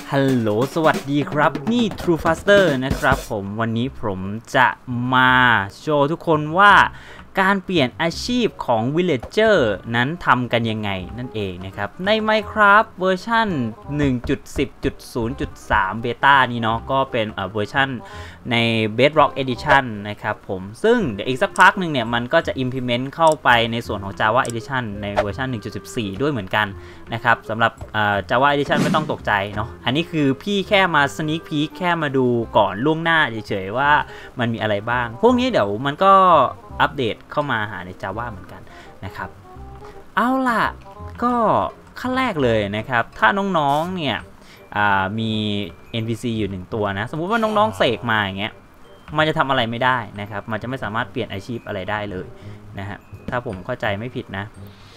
ฮัลโหลสวัสดีครับนี่ True Faster นะครับผมวันนี้ผมจะมาโชว์ทุกคนว่าการเปลี่ยนอาชีพของ Villager นั้นทำกันยังไงนั่นเองนะครับใน Minecraft เวอร์ชัน 1.10.0.3 Beta นี้เนาะก็เป็นเวอร์ชันใน Bedrock Edition นะครับผมซึ่งเดี๋ยวอีกสักพักหนึ่งเนี่ยมันก็จะ implement เข้าไปในส่วนของ Java Edition ในเวอร์ชัน 1.14 ด้วยเหมือนกันนะครับสำหรับJava Edition ไม่ต้องตกใจเนาะอันนี้คือพี่แค่มา sneak peek แค่มาดูก่อนล่วงหน้าเฉยๆว่ามันมีอะไรบ้างพวกนี้เดี๋ยวมันก็อัปเดตเข้ามาหาใน Java เหมือนกันนะครับเอาล่ะก็ขั้นแรกเลยนะครับถ้าน้องๆเนี่ยมี NPC อยู่1ตัวนะสมมุติว่าน้องๆเสกมาอย่างเงี้ยมันจะทำอะไรไม่ได้นะครับมันจะไม่สามารถเปลี่ยนอาชีพอะไรได้เลยนะฮะถ้าผมเข้าใจไม่ผิดนะ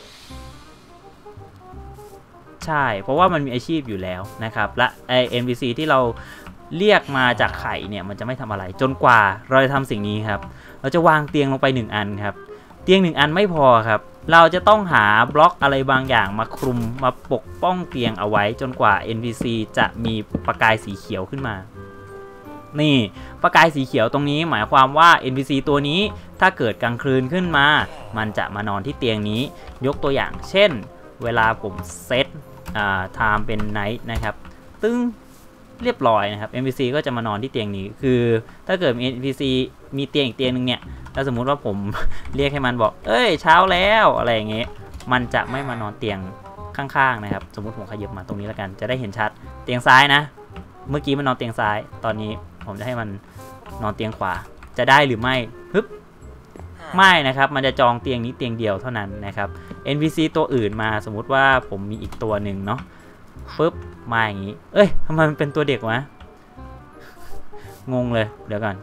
ใช่เพราะว่ามันมีอาชีพอยู่แล้วนะครับและNPC ที่เราเรียกมาจากไข่เนี่ยมันจะไม่ทำอะไรจนกว่าเราจะทำสิ่งนี้ครับเราจะวางเตียงลงไป1อันครับเตียง1อันไม่พอครับเราจะต้องหาบล็อกอะไรบางอย่างมาคลุมมาปกป้องเตียงเอาไว้จนกว่า NPC จะมีประกายสีเขียวขึ้นมานี่ประกายสีเขียวตรงนี้หมายความว่า NPC ตัวนี้ถ้าเกิดกลางคืนขึ้นมามันจะมานอนที่เตียงนี้ยกตัวอย่างเช่นเวลาผมเซตtime เป็น night นะครับตึ้งเรียบร้อยนะครับ NPC ก็จะมานอนที่เตียงนี้คือถ้าเกิด NPC มีเตียงอีกเตียงนึงเนี่ยถ้าสมมุติว่าผม เรียกให้มันบอกเอ้ยเช้าแล้วอะไรอย่างเงี้ยมันจะไม่มานอนเตียงข้างๆนะครับสมมุติผมขยับมาตรงนี้แล้วกันจะได้เห็นชัดเตียงซ้ายนะเมื่อกี้มันนอนเตียงซ้ายตอนนี้ผมจะให้มันนอนเตียงขวาจะได้หรือไม่ฮึบไม่นะครับมันจะจองเตียงนี้เตียงเดียวเท่านั้นนะครับ NPC ตัวอื่นมาสมมุติว่าผมมีอีกตัวหนึ่งเนาะปึ๊บมาอย่างนี้เอ้ยทำไมมันเป็นตัวเด็กวะงงเลยเดี๋ยวก่อน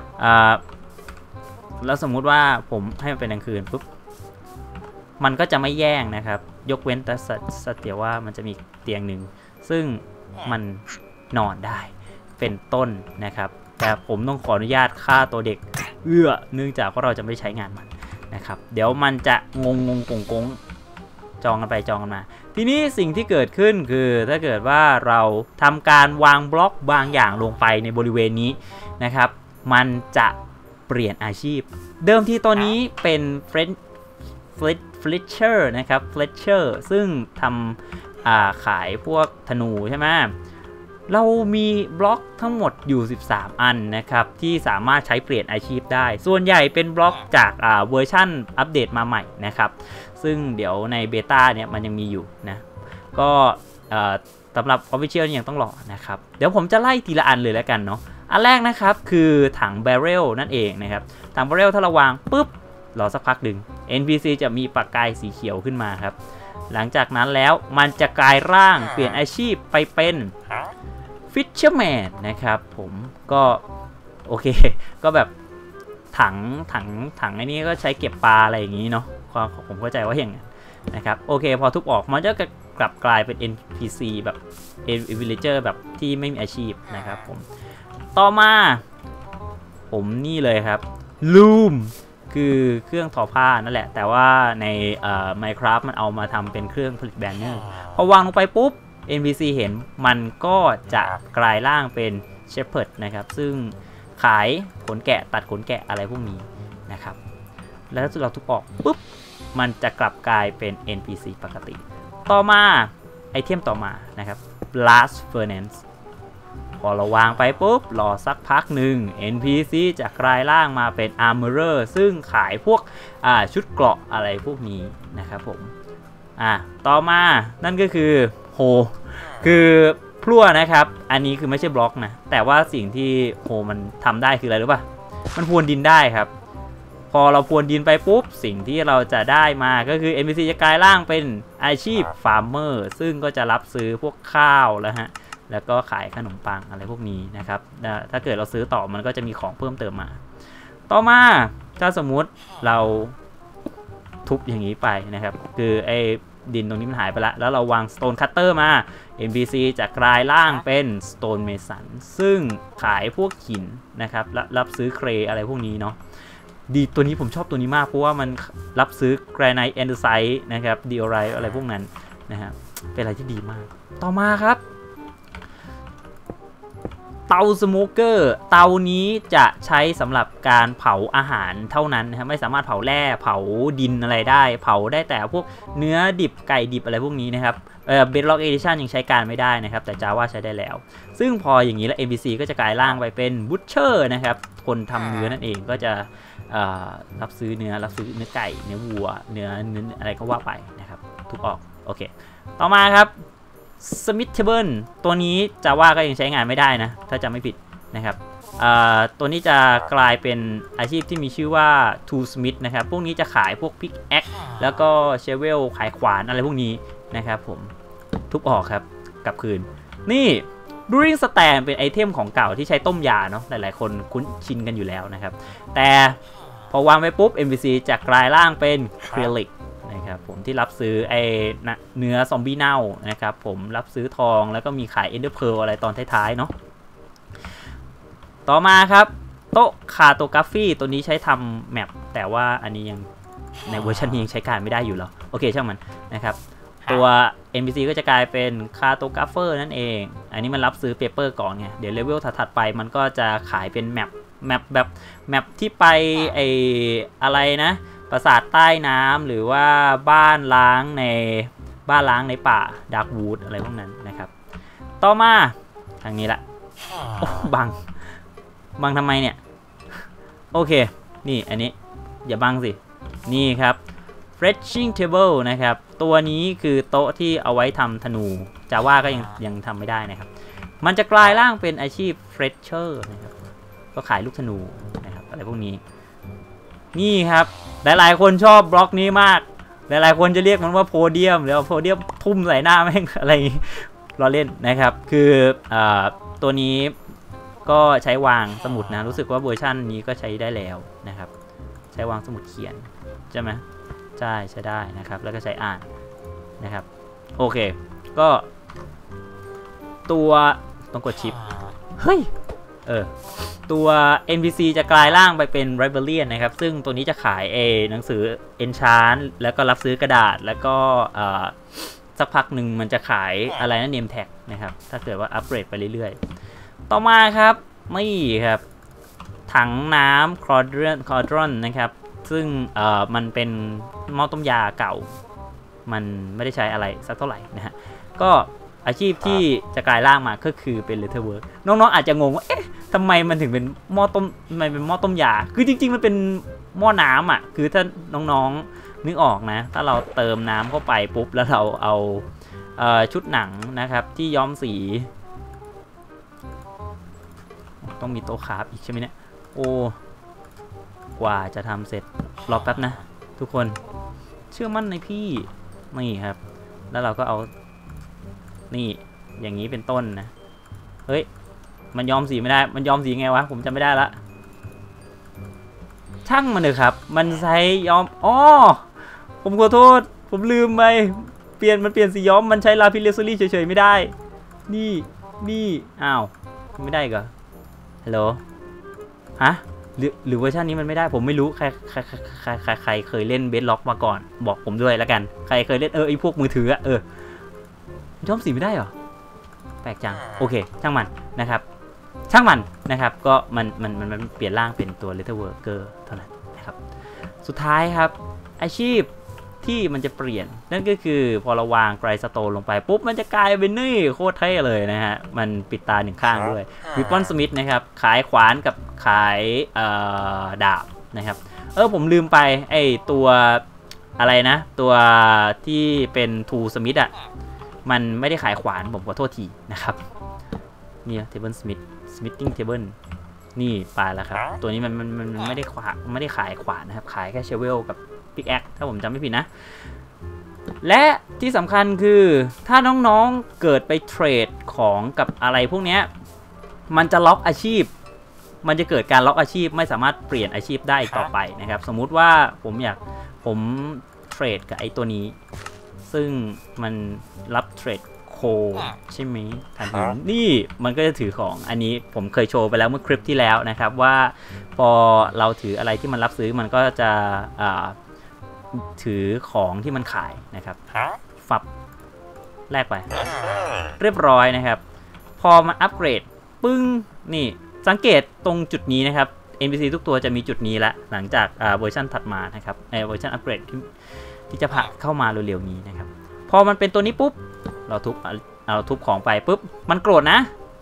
แล้วสมมุติว่าผมให้มันเป็นกลางคืนปุ๊บมันก็จะไม่แย่งนะครับยกเว้นแต่สัตว์เดี๋ยวว่ามันจะมีเตียงหนึ่งซึ่งมันนอนได้เป็นต้นนะครับแต่ผมต้องขออนุญาตฆ่าตัวเด็กเนื่องจากว่าเราจะไม่ใช้งานมันนะครับเดี๋ยวมันจะงงกงจองกันไปจองกันมาทีนี้สิ่งที่เกิดขึ้นคือถ้าเกิดว่าเราทำการวางบล็อกบางอย่างลงไปในบริเวณนี้นะครับมันจะเปลี่ยนอาชีพเดิมที่ตัวนี้เป็นFletcher นะครับ Fletcher ซึ่งทำขายพวกธนูใช่ไหมเรามีบล็อกทั้งหมดอยู่13อันนะครับที่สามารถใช้เปลี่ยนอาชีพได้ส่วนใหญ่เป็นบล็อกจากเวอร์ชั่นอัปเดตมาใหม่นะครับซึ่งเดี๋ยวในเบต้าเนี่ยมันยังมีอยู่นะก็สำหรับ Official ยังต้องรอนะครับเดี๋ยวผมจะไล่ทีละอันเลยแล้วกันเนาะอันแรกนะครับคือถัง Barrel นั่นเองนะครับถัง Barrel ถ้าเราวางปุ๊บรอสักพักหนึ่ง NPC จะมีประกายสีเขียวขึ้นมาครับหลังจากนั้นแล้วมันจะกลายร่างเปลี่ยนอาชีพไปเป็นFisherman นะครับผมก็โอเคก็แบบถังไอ้นี้ก็ใช้เก็บปลาอะไรอย่างนี้เนาะผมเข้าใจว่าอย่างนั้นนะครับโอเคพอทุบออกมันจะกลับกลายเป็น NPC แบบ Villager แบบที่ไม่มีอาชีพนะครับผมต่อมาผมนี่เลยครับ Loom คือเครื่องทอผ้านั่นแหละแต่ว่าในMinecraft มันเอามาทำเป็นเครื่องผลิตแบนเนอร์พอวางลงไปปุ๊บNPC เห็นมันก็จะกลายร่างเป็น Shepherd นะครับซึ่งขายขนแกะตัดขนแกะอะไรพวกนี้นะครับแล้วถ้าเราทุบออกปุ๊บมันจะกลับกลายเป็น NPC ปกติต่อมาไอเทมต่อมานะครับ Blast Furnace พอเราวางไปปุ๊บรอสักพักหนึ่ง NPC จะกลายร่างมาเป็น Armorer ซึ่งขายพวกชุดเกราะอะไรพวกนี้นะครับผมต่อมานั่นก็คือโฮคือพลั่วนะครับอันนี้คือไม่ใช่บล็อกนะแต่ว่าสิ่งที่โฮมันทำได้คืออะไรรู้ป่ะมันพรวนดินได้ครับพอเราพรวนดินไปปุ๊บสิ่งที่เราจะได้มาก็คือ NPC จะกลายร่างเป็นอาชีพฟาร์มเมอร์ซึ่งก็จะรับซื้อพวกข้าวแล้วก็ขายขนมปังอะไรพวกนี้นะครับถ้าเกิดเราซื้อต่อมันก็จะมีของเพิ่มเติมมาต่อมาถ้าสมมุติเราทุบอย่างนี้ไปนะครับคือไอ้ดินตรงนี้มันหายไปแล้วเราวาง Stone Cutter มา NPC จะกลายร่างเป็น Stone Mason ซึ่งขายพวกหินนะครับรับซื้อเครอะไรพวกนี้เนาะดีตัวนี้ผมชอบตัวนี้มากเพราะว่ามันรับซื้อ Granite Andesite นะครับ Diorite อะไรพวกนั้นนะครับเป็นอะไรที่ดีมากต่อมาครับเตาสโมเกอร์เตานี้จะใช้สำหรับการเผาอาหารเท่านั้นนะครับไม่สามารถเผาแร่เผาดินอะไรได้เผาได้แต่พวกเนื้อดิบไก่ดิบอะไรพวกนี้นะครับBedrock Edition ยังใช้การไม่ได้นะครับแต่ Java ใช้ได้แล้วซึ่งพออย่างนี้แล้ว NPC ก็จะกลายร่างไปเป็น Butcher นะครับคนทำเนื้อนั่นเองก็จะรับซื้อเนื้อไก่เนื้อวัวเนื้ออะไรก็ว่าไปนะครับทุกออกโอเคต่อมาครับ Smithable ตัวนี้ Java ก็ยังใช้งานไม่ได้นะถ้าจำไม่ผิดนะครับตัวนี้จะกลายเป็นอาชีพที่มีชื่อว่า Toolsmith นะครับพวกนี้จะขายพวก Pickaxe แล้วก็ Shovel ขายขวานอะไรพวกนี้นะครับผมทุบออกครับกลับคืนนี่ Brewing Stand เป็นไอเทมของเก่าที่ใช้ต้มยาเนาะหลายๆคนคุ้นชินกันอยู่แล้วนะครับแต่พอวางไว้ปุ๊บ NPC จะกลายร่างเป็น Acrylic นะครับผมที่รับซื้อไอเนื้อซอมบี้เน่านะครับผมรับซื้อทองแล้วก็มีขาย Ender Pearl อะไรตอนท้ายๆเนาะต่อมาครับโต๊ะคาร์โตกราฟีตัวนี้ใช้ทำแมปแต่ว่าอันนี้ยังในเวอร์ชันนี้ยังใช้การไม่ได้อยู่หรอโอเคช่างมันนะครับตัว NPC ก็จะกลายเป็นคาร์โตกราฟเฟอร์นั่นเองอันนี้มันรับซื้อเปเปอร์ก่อนไงเดี๋ยวเลเวลถัดๆไปมันก็จะขายเป็นแมปที่ไปไออะไรนะปราสาทใต้น้ำหรือว่าบ้านล้างในป่าดาร์กวูดอะไรพวกนั้นนะครับต่อมาทางนี้ละโอ้บังทำไมเนี่ยโอเคนี่อันนี้อย่าบังสินี่ครับ Fletching Table นะครับตัวนี้คือโต๊ะที่เอาไว้ทำธนู Java ก็ยังทำไม่ได้นะครับมันจะกลายร่างเป็นอาชีพ Fletcher นะครับก็ขายลูกธนูนะครับอะไรพวกนี้นี่ครับหลายๆคนชอบบล็อกนี้มากหลายๆคนจะเรียกมันว่าโพเดียมหรือโพเดียมทุ่มใส่หน้าแม่งอะไรล้อเล่นนะครับคือตัวนี้ก็ใช้วางสมุดนะรู้สึกว่าเวอร์ชันนี้ก็ใช้ได้แล้วนะครับใช้วางสมุดเขียนใช่ไหมใช้ได้นะครับแล้วก็ใช้อ่านนะครับโอเคก็ตัวต้องกดชิปเฮ้ยตัว NPC จะกลายร่างไปเป็น Librarian นะครับซึ่งตัวนี้จะขายหนังสือ Enchant แล้วก็รับซื้อกระดาษแล้วก็สักพักหนึ่งมันจะขายอะไรนะ Name Tag นะครับถ้าเกิดว่าอัปเกรดไปเรื่อยๆต่อมาครับนี่ครับถังน้ำ Cauldron นะครับซึ่งมันเป็นหม้อต้มยาเก่ามันไม่ได้ใช้อะไรสักเท่าไหร่นะฮะก็อาชีพที่จะกลายร่างมาก็คือเป็น Letterwork น้องๆอาจจะงงว่าเอ๊ะทำไมมันถึงเป็นหม้อต้มยาคือจริงๆมันเป็นหม้อน้ำอ่ะคือถ้าน้องๆนึกออกนะถ้าเราเติมน้ำเข้าไปปุ๊บแล้วเราเอาชุดหนังนะครับที่ย้อมสีต้องมีโต๊ะคราฟอีกใช่ไหมเนี่ยโอ้กว่าจะทำเสร็จรอแป๊บนะทุกคนเชื่อมั่นในพี่นี่ครับแล้วเราก็เอานี่อย่างนี้เป็นต้นนะเฮ้ยมันย้อมสีไม่ได้มันย้อมสีไงวะผมจำไม่ได้ละช่างมันเลยครับมันใช้ย้อมอ๋อผมขอโทษผมลืมไปเปลี่ยนสีย้อมมันใช้ลาพิเลซูรี่เฉยๆไม่ได้นี่อ้าวไม่ได้เหรอฮัลโหลฮะหรือเวอร์ชันนี้มันไม่ได้ผมไม่รู้ใครเคยเล่นเบสล็อกมาก่อนบอกผมด้วยแล้วกันใครเคยเล่นไอพวกมือถือย้อมสีไม่ได้เหรอแปลกจังโอเคช่างมันนะครับก็มันเปลี่ยนร่างเป็นตัว Letterworker เท่านั้นนะครับสุดท้ายครับอาชีพที่มันจะเปลี่ยนนั่นก็คือพอเราวางไกรสโตนลงไปปุ๊บมันจะกลายเป็นนี่โคตรเท่เลยนะฮะมันปิดตาหนึ่งข้างด้วยวิปปอนสมิธนะครับขายขวานกับขายดาบนะครับผมลืมไปไอตัวอะไรนะตัวที่เป็นทูสมิธอ่ะมันไม่ได้ขายขวานผมขอโทษทีนะครับนี่เทเบิลสมิธติ้งเทเบิลนี่ไปแล้วครับตัวนี้มันไม่ได้ขายขวานนะครับขายแค่เชเวลกับพิกแอคถ้าผมจำไม่ผิดนะและที่สำคัญคือถ้าน้องๆเกิดไปเทรดของกับอะไรพวกนี้มันจะล็อกอาชีพมันจะเกิดการล็อกอาชีพไม่สามารถเปลี่ยนอาชีพได้ต่อไปนะครับสมมุติว่าผมเทรดกับไอ้ตัวนี้ซึ่งมันรับเทรดโคใช่ไหมทันทีนี่มันก็จะถือของอันนี้ผมเคยโชว์ไปแล้วเมื่อคลิปที่แล้วนะครับว่าพอเราถืออะไรที่มันรับซื้อมันก็จะถือของที่มันขายนะครับฝับแลกไปเรียบร้อยนะครับพอมันอัปเกรดปึ้งนี่สังเกตตรงจุดนี้นะครับ NPC ทุกตัวจะมีจุดนี้ละหลังจากเวอร์ชันถัดมานะครับเวอร์ชันอัปเกรดที่จะผ่านเข้ามาเร็วๆนี้นะครับพอมันเป็นตัวนี้ปุ๊บเราทุบของไปปุ๊บมันโกรธนะ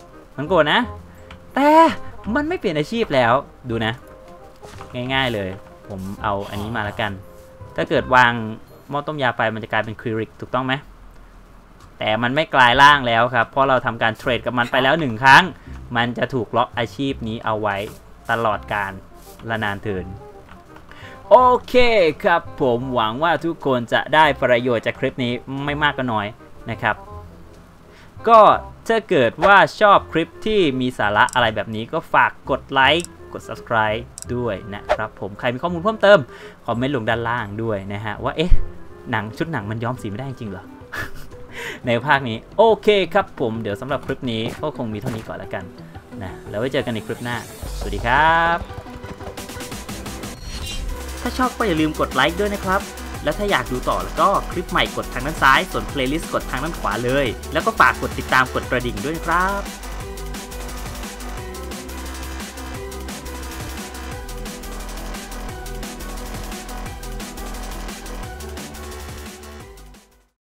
แต่มันไม่เปลี่ยนอาชีพแล้วดูนะง่ายๆเลยผมเอาอันนี้มาแล้วกันถ้าเกิดวางหม้อต้มยาไปมันจะกลายเป็นคริริกถูกต้องไหมแต่มันไม่กลายร่างแล้วครับเพราะเราทำการเทรดกับมันไปแล้ว1 ครั้งมันจะถูกล็อกอาชีพนี้เอาไว้ตลอดการละนานเทินโอเคครับผมหวังว่าทุกคนจะได้ประโยชน์จากคลิปนี้ไม่มากก็น้อยนะครับก็ถ้าเกิดว่าชอบคลิปที่มีสาระอะไรแบบนี้ก็ฝากกดไลค์กด subscribe ด้วยนะครับผมใครมีข้อมูลเพิ่มเติมคอมเมนต์ลงด้านล่างด้วยนะฮะว่าชุดหนังมันย้อมสีไม่ได้จริงเหรอ ในภาคนี้โอเคครับผมเดี๋ยวสำหรับคลิปนี้ก็คงมีเท่านี้ก่อนแล้วกันนะแล้วไว้เจอกันในคลิปหน้าสวัสดีครับถ้าชอบก็อย่าลืมกดไลค์ด้วยนะครับแล้วถ้าอยากดูต่อแล้วก็คลิปใหม่กดทางด้านซ้ายส่วนเพลย์ลิสต์กดทางด้านขวาเลยแล้วก็ฝากกดติดตามกดกระดิ่งด้วยนะครับ